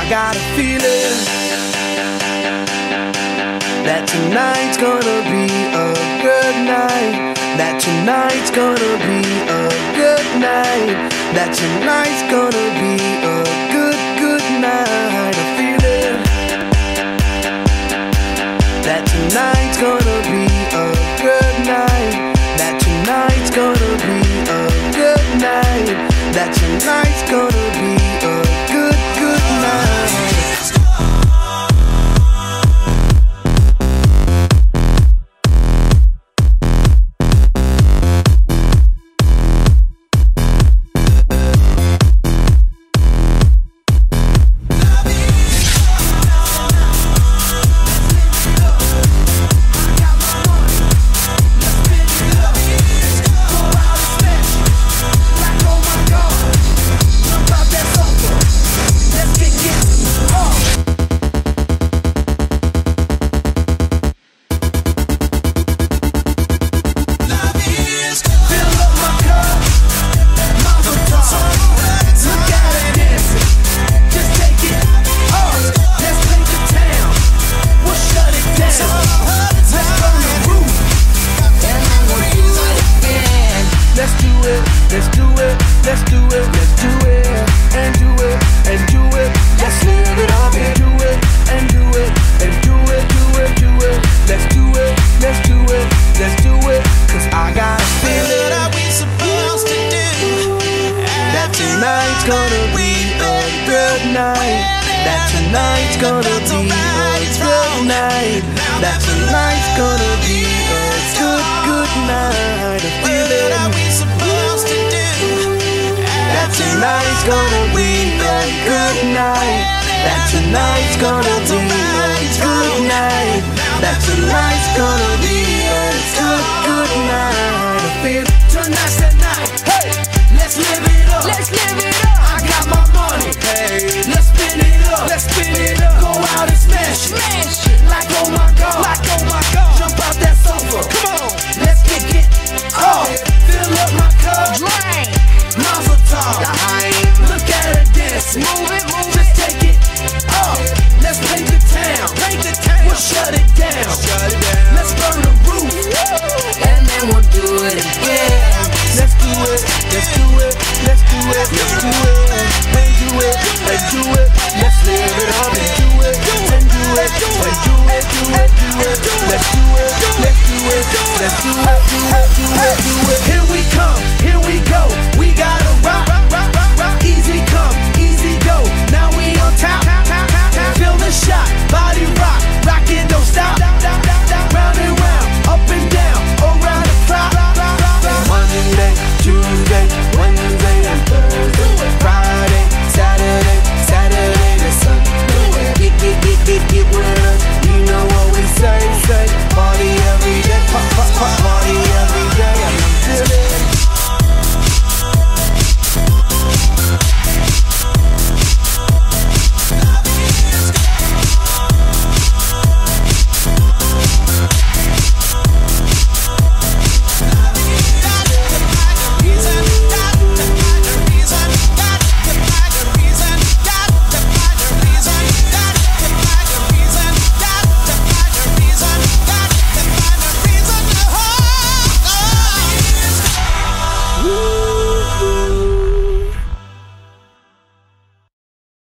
I got a feeling that tonight's gonna be a good night. That tonight's gonna be a good night. That tonight's gonna be a good night. A feeling that tonight's gonna be a good night. That tonight's gonna be a good night. That tonight's gonna be a good night. Let's do it.